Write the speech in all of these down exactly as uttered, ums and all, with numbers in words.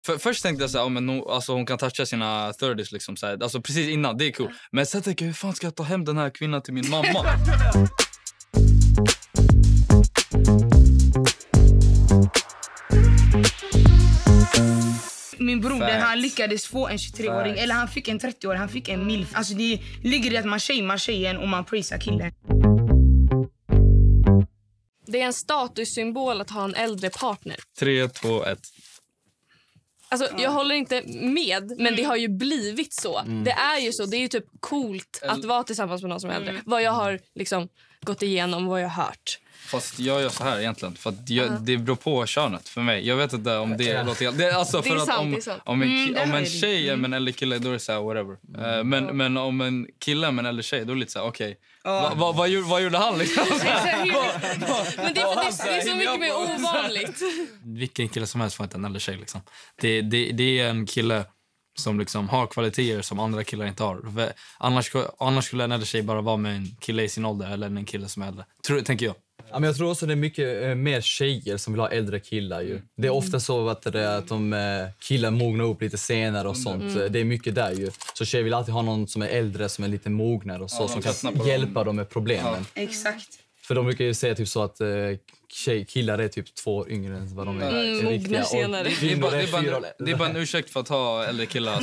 För, först tänkte jag så här, oh, men no, alltså, hon kan toucha sina thirties liksom, så här, alltså precis innan, det är cool. Men sen tänkte jag, hur fan ska jag ta hem den här kvinnan till min mamma? Min broder, han lyckades få en tjugotre-åring. Facts. Eller han fick en trettio-åring, han fick en milf. Alltså det ligger i att man shamear tjejen och man prisar killen. Det är en statussymbol att ha en äldre partner. Tre, två, ett. Alltså, jag håller inte med, men det har ju blivit så. Mm. Det är ju så, det är ju typ coolt att vara tillsammans med någon som är äldre. Mm. Vad jag har liksom gått igenom, vad jag har hört. Fast jag gör så här egentligen, för att jag, uh-huh. det beror på könet för mig. Jag vet inte om det låter helt... Det är alltså för det är att sant, om, det är sant. om en, mm, om en tjej är med en äldre kille, då är det så här, whatever. Mm. Uh, men, mm. men om en kille är med en äldre tjej, då är det lite så här, okej. Okay. Uh. Vad va, va, va, vad gjorde han liksom? Men det är, det, det är så mycket mer ovanligt. Vilken kille som helst får inte en äldre tjej liksom. Det, det, det är en kille som liksom har kvaliteter som andra killar inte har. Annars, annars skulle en äldre tjej bara vara med en kille i sin ålder eller en kille som är äldre. Tror, tänker jag. Ja, men jag tror också det är mycket eh, mer tjejer som vill ha äldre killar ju. Det är ofta så att, det, att de eh, killar mognar upp lite senare och sånt. Mm. Det är mycket där ju. Så tjejer vill alltid ha någon som är äldre, som är lite mognare och så, ja, som kan hjälpa dem med problemen. Ja. Exakt. För de brukar ju säga typ så att eh, tjej, killar är typ två år yngre än vad de är. Mm, är riktiga. Senare. Det är, bara, det, är bara, det är bara en ursäkt för att ha äldre killar.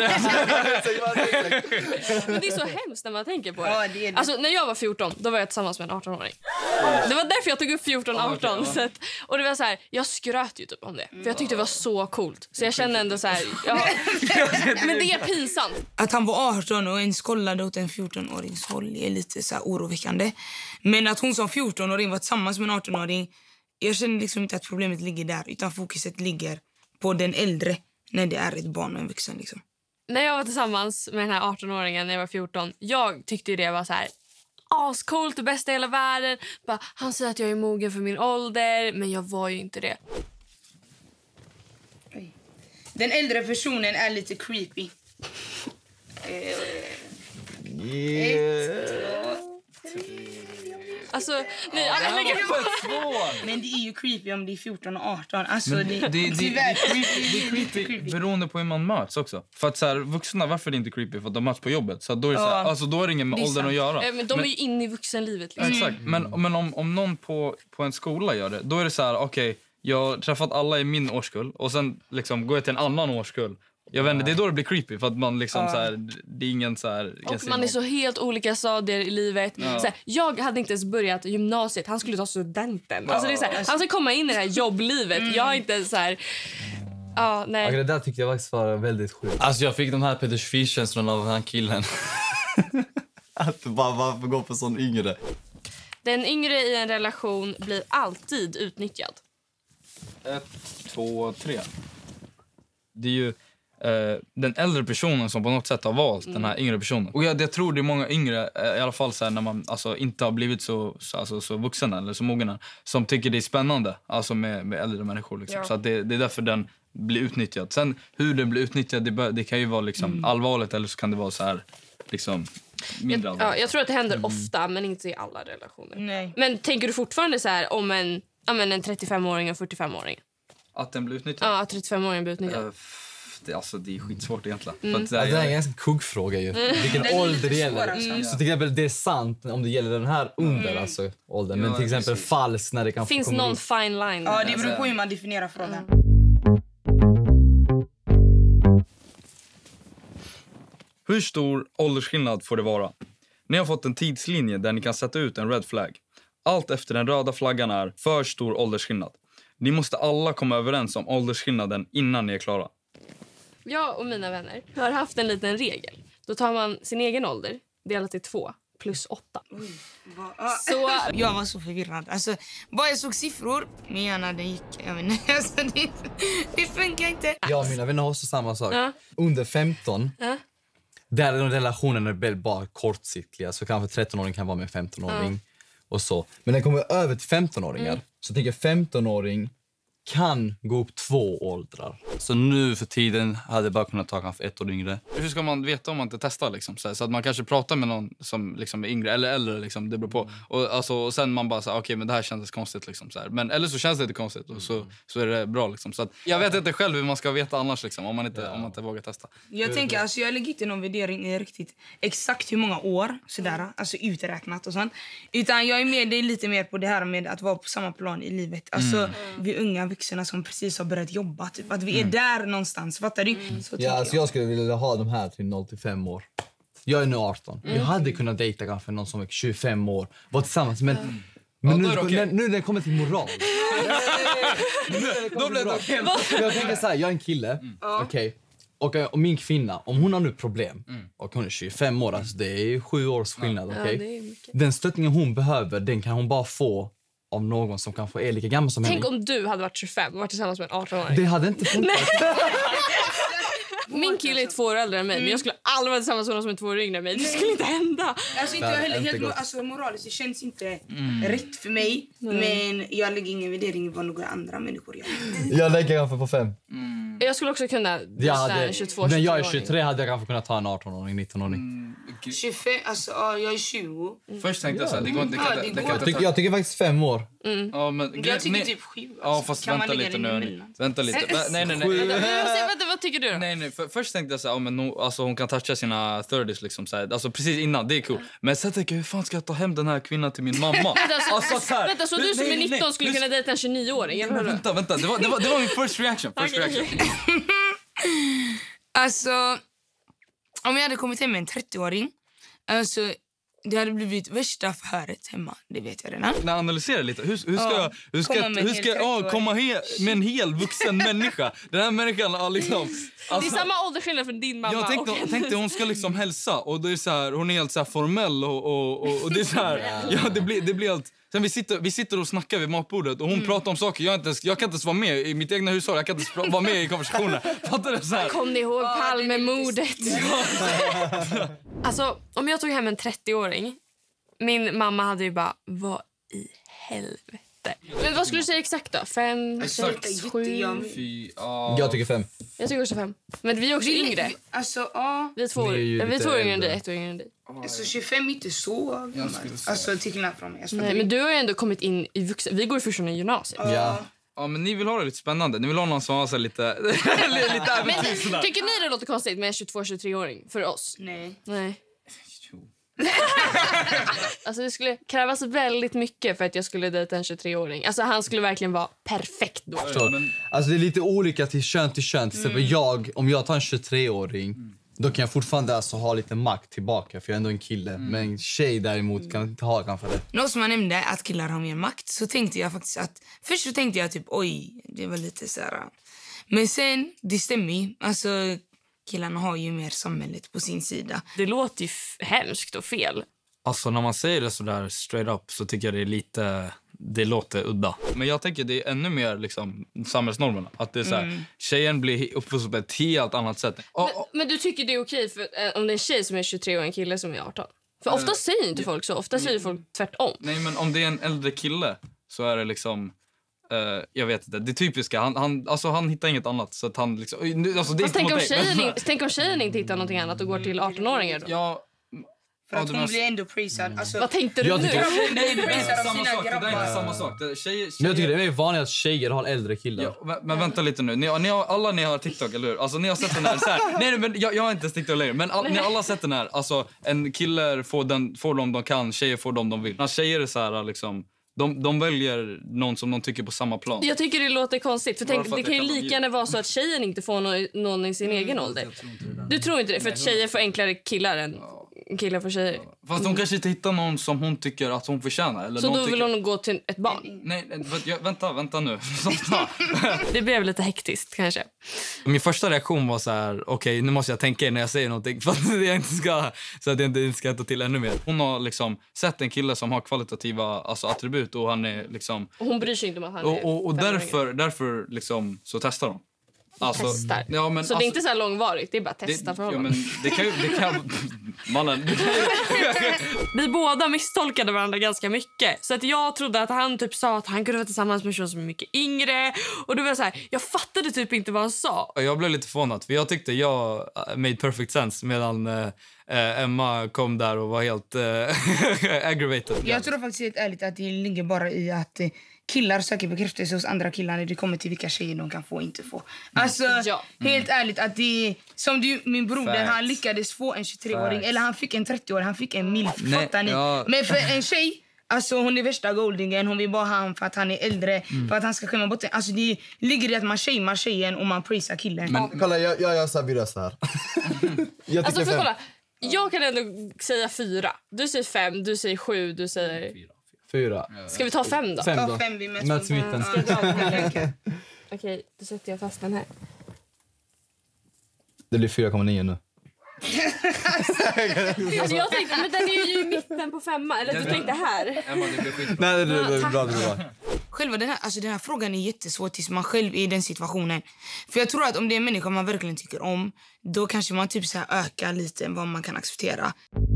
Men det är så hemskt när man tänker på det. Ja, det, är det. Alltså, när jag var fjorton, då var jag tillsammans med en arton-åring. Det var därför jag tog upp fjorton arton. Ah, okay, ja. Och det var så här, jag skröt ju typ om det. För jag tyckte det var så coolt. Så jag kände ändå så här, ja. Men det är pinsamt. Att han var arton och ens kollade åt en fjorton-årings håll är lite så här oroväckande. Men att hon som fjorton-åring var tillsammans med en arton-åring, jag känner liksom inte att problemet ligger där, utan fokuset ligger på den äldre när det är ett barn och en vuxen liksom. När jag var tillsammans med den här arton-åringen när jag var fjorton, jag tyckte det var så här ascoolt, det bästa i hela världen. Bara, han säger att jag är mogen för min ålder, men jag var ju inte det. Den äldre personen är lite creepy. eh, yeah. Ett, två, tre. Alltså, nej, alla lägger på. Men det är ju creepy om det är fjorton och arton. Alltså, det, det, det, det, tyvärr, creepy, det är creepy, creepy beroende på hur man möts också. För att så här, vuxna, varför är det inte creepy? För att de möts på jobbet. Så då är det, så här, alltså, då är det ingen med åldern att göra. Men de är ju inne i vuxenlivet. Liksom. Exakt, men, men om, om någon på, på en skola gör det, då är det så här, okej, okay, jag har träffat alla i min årskull och sen liksom går jag till en annan årskull. Jag vet inte, det är då det blir creepy för att man liksom uh. så här, det är ingen så här, och man är så helt olika stadier i livet. Uh. Så här, jag hade inte ens börjat gymnasiet, han skulle ta studenten. Uh. Alltså det är så här, han ska komma in i det här jobblivet. Mm. Jag är inte så här. Ja, nej. Okay, det där tyckte jag faktiskt var väldigt sjukt. Alltså jag fick de här Peter Schwiz-känslorna av den här killen. Att bara varför gå på sån yngre. Den yngre i en relation blir alltid utnyttjad. Ett, två, tre. Det är ju Uh, den äldre personen som på något sätt har valt mm. den här yngre personen. Och jag, jag tror det är många yngre, uh, i alla fall så här, när man alltså, inte har blivit så, så, alltså, så vuxen eller så mogen, som tycker det är spännande alltså, med, med äldre människor. Liksom. Ja. Så att det, det är därför den blir utnyttjad. Sen hur den blir utnyttjad, det, bör, det kan ju vara liksom, mm. allvarligt eller så kan det vara så här liksom, mindre jag, allvarligt. Ja, jag tror att det händer mm. ofta, men inte i alla relationer. Nej. Men tänker du fortfarande så här om en, om en trettiofem-åring och en fyrtiofem-åring? Att den blir utnyttjad? Ja, att trettiofem-åringen blir utnyttjad. Uh, Det, alltså, det är skitsvårt egentligen. Mm. För att, ja, det är en ganska kuggfråga ju. Mm. Vilken ålder det gäller. Mm. Så till exempel det är sant om det gäller den här under mm. alltså, åldern. Men ja, till exempel precis. Falskt när det kan finns någon upp. Fine line. Ja, det beror på hur man definierar frågan. Mm. Hur stor åldersskillnad får det vara? Ni har fått en tidslinje där ni kan sätta ut en red flag. Allt efter den röda flaggan är för stor åldersskillnad. Ni måste alla komma överens om åldersskillnaden innan ni är klara. Jag och mina vänner har haft en liten regel. Då tar man sin egen ålder, delat till två, plus åtta. Oj, så... Jag var så förvirrad. Alltså, bara jag såg siffror, min hjärna den gick. Jag vet inte, alltså, det, det funkar inte. Jag och mina vänner har också samma sak. Ja. Under femton, ja. där är relationerna är bara kortsiktiga. Så kanske tretton-åring kan vara med en femton-åring. Ja. Och så. Men när det kommer över till femton-åringar mm. så tänker femton-åring kan gå upp två åldrar. Så nu för tiden hade jag bara kunnat ta kanske ett år yngre. Hur ska man veta om man inte testar liksom? Så, här, så att man kanske pratar med någon som liksom är yngre eller äldre liksom, det beror på. Och, alltså, och sen man bara så okej okay, men det här kändes konstigt liksom, så här. Men eller så känns det inte konstigt och så, så är det bra liksom. Så att, jag vet inte själv hur man ska veta annars liksom, om man inte, ja. om man inte vågar testa. Jag tänker, alltså jag lägger inte någon värdering i riktigt exakt hur många år sådär, alltså uträknat och sånt. Utan jag är med, det är lite mer på det här med att vara på samma plan i livet. Alltså mm. vi unga vuxna som precis har börjat jobba, typ att vi är mm. där någonstans, fattar du? Mm. Så ja, alltså jag. jag skulle vilja ha de här till noll till fem år. Jag är nu arton. Mm. Jag hade kunnat dejta kanske någon som är tjugofem år, var tillsammans, men mm. Men ja, nu, okay. när, nu när det kommer till moral. Då blir det okej. Jag tänker så här, jag är en kille. Mm. Okej. Okay. Och, och min kvinna, om hon har nu problem mm. och hon är tjugofem år, alltså det är sju års skillnad, ja. Okay? Ja, den stöttningen hon behöver, den kan hon bara få av någon som kanske är lika gammal som henne. Tänk om du hade varit tjugofem och varit tillsammans med en arton-åring. Det hade inte funkat. Min kille är två år äldre än mig, mm. men jag skulle aldrig vara tillsammans med någon som är två år yngre än mig. Det skulle inte hända. Alltså inte jag heller helt alltså, moraliskt, det känns inte mm. rätt för mig. Mm. Men jag lägger ingen värdering i vad några andra människor gör. Jag lägger kanske på fem. Mm. Jag skulle också kunna jag hade, tjugotvå, när jag är tjugotre hade jag kanske kunnat ta en arton-åring, nitton-åring. Mm. tjugofem, alltså ja, jag är tjugo. Mm. Först tänkte jag så här, det går inte. Ja, det det, det, går. Jag, tycker, jag tycker faktiskt fem år. Mm. Ja, men jag tycker typ sju. Alltså. Ja, fast kan vänta lite nu. Vänta lite. Nej, nej, nej. Vänta, vänta, vad tycker du då? Nej, nej. För, först tänkte jag så här, men no, alltså, hon kan toucha sina thirties liksom så här. Alltså precis innan, det är cool. Men sen tänker jag, hur fan ska jag ta hem den här kvinnan till min mamma? Alltså, så, här, vänta, så du som är nitton nej, skulle kunna dejta en tjugonio-åring, eller hur? Vänta, vänta. Det var, det var, det var min first reaction. First okay. reaction. Alltså, om jag hade kommit hem med en trettio-åring, alltså det hade blivit värsta förhöret hemma, det vet jag redan. När jag analyserar lite, hur, hur ska jag hur ska, hur ska jag komma he, med en hel vuxen människa? Den här människan har liksom... Alltså, det är samma åldersskillnad från din mamma. Jag tänkte, och tänkte hon ska liksom hälsa och det är så här, hon är helt så här formell och, och, och, och det är så här, ja, det blir, det blir allt. Sen vi sitter, vi sitter och snackar vid matbordet och hon mm. pratar om saker. Jag, inte, jag kan inte ens vara med i mitt egna hushåll. Jag kan inte vara med i konversationen. Fattar du så här? Kom ni ihåg Palmemordet? Alltså, om jag tog hem en trettio-åring, min mamma hade ju bara, vad i helvete? Men vad skulle du säga exakt då? Fem, exakt. sex, sju? Fy, oh. Jag tycker fem. Jag tycker också fem. Men vi är också vi, yngre. Alltså, ja. Vi är två år yngre än dig, ett år yngre än dig. Alltså tjugofem är inte så. Alltså till skillnad från mig. Nej, men du har ju ändå kommit in i vuxen. Vi går ju först i gymnasiet. Uh. Ja. Ja, men ni vill ha det lite spännande. Ni vill ha någon som har så lite lite äventyr. Men tycker ni det låter konstigt med en tjugotvå-tjugotre-åring för oss? Nej. Nej. Alltså det skulle krävas väldigt mycket för att jag skulle dejta en tjugotre-åring. Alltså han skulle verkligen vara perfekt då. Ja, men... Alltså det är lite olika till kön till kön. Till exempel mm. jag, om jag tar en tjugotre-åring mm. då kan jag fortfarande alltså ha lite makt tillbaka för jag är ändå en kille. Mm. Men en tjej däremot kan inte ha kanske det. Något som man nämnde att killar har mer makt, så tänkte jag faktiskt att först så tänkte jag typ oj, det var lite så här. Men sen det stämmer ju. Alltså killarna har ju mer samhället på sin sida. Det låter ju f- hemskt och fel. Alltså när man säger det så där straight up så tycker jag det är lite, det låter udda. Men jag tänker det är ännu mer liksom samhällsnormerna. Att det är så här, mm. tjejen blir uppfostrad på ett helt annat sätt. Men, oh, oh. men du tycker det är okej för, äh, om det är en tjej som är tjugotre och en kille som är arton? För ofta uh, säger inte folk så, ofta säger folk tvärtom. Nej, men om det är en äldre kille så är det liksom... Uh, jag vet inte, det är typiska. Han, han, alltså, han hittar inget annat. Så att han liksom, alltså, det är tänk, om tjejen, tänk om tjejen inte hittar någonting annat och går till arton-åringar då? Ja, för att ja, hon blir ändå prisad. Alltså, vad tänkte du jag nu? Tycker... Nej, det är samma sak. Det är inte samma sak. Tjejer, tjejer... Men jag tycker det är vanligt att tjejer har äldre killar. Ja, men, men vänta lite nu. Ni, ni har, alla ni har TikTok, eller hur? Alltså, ni har sett den här. Så här nej, men jag, jag har inte TikTok längre. Men all, ni har alla sett den här. Alltså, en kille får, den, får dem de kan. Tjejer får dem de vill. När tjejer är så här, liksom... De, de väljer någon som de tycker på samma plan. Jag tycker det låter konstigt. För tänk, det kan ju lika gärna vara så att tjejen inte får någon, någon i sin mm, egen ålder. Tror du tror inte det? För att tjejer får enklare killar än killar får tjejer. Fast hon kanske inte hittar någon som hon tycker att hon förtjänar. Eller så någon då vill tycker... hon gå till ett barn? Nej, nej vänta, vänta nu. Det blev lite hektiskt kanske. Min första reaktion var så här: okej, okay, nu måste jag tänka när jag säger någonting för att jag inte ska, så att jag inte ska ta till ännu mer. Hon har liksom sett en kille som har kvalitativa alltså, attribut och han är liksom... Och hon bryr sig inte om att han och, är... Och, och därför, därför liksom, så testar hon. Alltså, testar. Ja, men, så alltså, det är inte så här långvarigt, det är bara att testa det, för honom. Ja, men det kan ju... Det kan, Mannen. Vi båda misstolkade varandra ganska mycket. Så att jag trodde att han typ sa att han kunde vara tillsammans med en person som är mycket yngre. Och då var jag så här, jag fattade typ inte vad han sa. Jag blev lite förvånad, för jag tyckte jag made perfect sense medan eh, Emma kom där och var helt eh, aggravated. Jag tror faktiskt helt ärligt att det ligger bara i att eh, killar söker bekräftelse hos andra killar när det kommer till vilka tjejer de kan få och inte få. Alltså, Ja. helt ärligt att det är, som du, min broder, Facts. han lyckades få en tjugotre-åring, Facts. eller han fick en trettio-åring, han fick en milf, Nej, fattar ni? ja. Men för en tjej, alltså hon är värsta goldingen, hon vill bara ha han för att han är äldre, för att han ska skämma bort det. Alltså det ligger i att man shamear tjejen och man prisar killen. Men, kolla, jag, jag gör så här, vi rör så här. Jag Alltså tycker för fem. kolla, jag kan ändå säga fyra. Du säger fem, du säger sju, du säger... Fyra. Ska vi ta fem då? Fem Ta då. fem, vi möts Möts på- i mitten. Ja. Okej, då sätter jag fast den här. Det blir fyra komma nio nu. Alltså jag tänkte, men den är ju i mitten på femma. Eller du tänkte här. Emma, det blir skitbra. Nej, det, det, det är bra. Det är bra. Själva den här, alltså den här frågan är jättesvår tills man själv är i den situationen. För jag tror att om det är en människa man verkligen tycker om, då kanske man typ så här ökar lite vad man kan acceptera.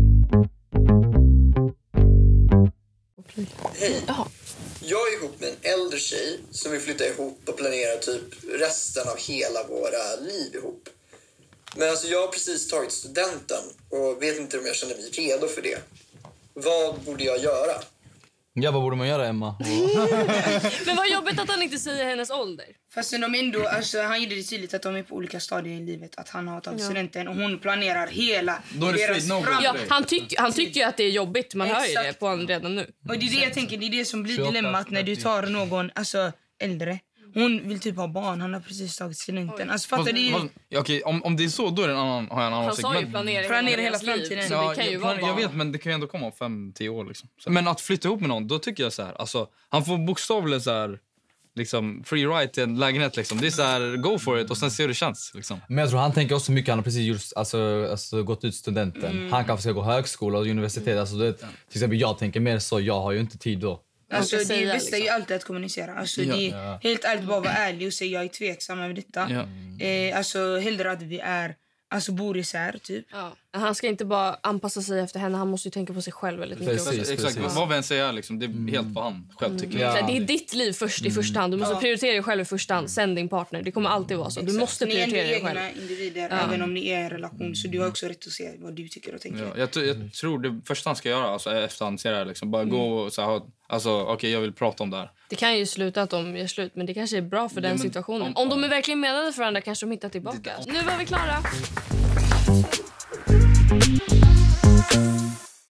Hej. Jag är ihop med en äldre tjej som vill flytta ihop och planera typ resten av hela våra liv ihop. Men alltså jag har precis tagit studenten och vet inte om jag känner mig redo för det. Vad borde jag göra? Ja, vad borde man göra, Emma? Men vad jobbigt att han inte säger hennes ålder. Fast de ändå, alltså, han gjorde det tydligt att de är på olika stadier i livet. Att han har tagit studenten och hon planerar hela Då är det deras straight no-go. fram- Ja, han, tyck, han tycker ju att det är jobbigt. Man hör ju det Exakt. på honom redan nu. Och det är det jag tänker, det är det som blir tjugoåtta, dilemmat när du tar någon, alltså äldre. Hon vill typ ha barn, han har precis tagit studenten. Alltså fattar Fast- du? fast- ja, okej, om, om det är så, då är det en annan, har jag en annan Han åsikt. sa ju Men- planera, Planera hela deras liv, framtiden. Så Ja, det kan ju jag, vara plan- jag barn. vet, men det kan ju ändå komma om fem, tio år. Liksom. Så- Men att flytta ihop med någon, då tycker jag så här. Alltså, han får bokstavligt så här, liksom, free ride till en lägenhet. Liksom. Det är så här, go for it och sen se hur det känns. Liksom. Men jag tror han tänker också mycket. Han har precis gjort, alltså, alltså, gått ut studenten. Han kanske ska gå högskola och universitet. Alltså, det, till exempel, jag tänker mer så. Jag har ju inte tid då. Alltså, ska det säga, bästa är ju liksom. alltid att kommunicera. Alltså, Ja. det är helt ärligt bara vara ärlig och säga jag är tveksam över detta. Ja. Eh, alltså hellre att vi är, alltså bor isär typ. Ja. Han ska inte bara anpassa sig efter henne. Han måste ju tänka på sig själv väldigt mycket också. Precis. Exakt, vad vi än säger, liksom, det är helt på han själv tycker jag. Så här, det är ditt liv först i första hand. Du måste Ja. prioritera dig själv i första hand. Sen din partner. Det kommer alltid vara så. Du måste Ni är ändå prioritera dig egna själv. individer även om ni är i en relation. Så du har också rätt att se vad du tycker och tänker. Ja, jag, t- jag tror det första han ska göra alltså, efter han ser det här, liksom, bara gå och så här, ha- alltså, okej, jag vill prata om det här. Det kan ju sluta att de gör slut. Men det kanske är bra för den men situationen. om- Om de är verkligen menade för varandra kanske de hittar tillbaka. Nu var vi klara.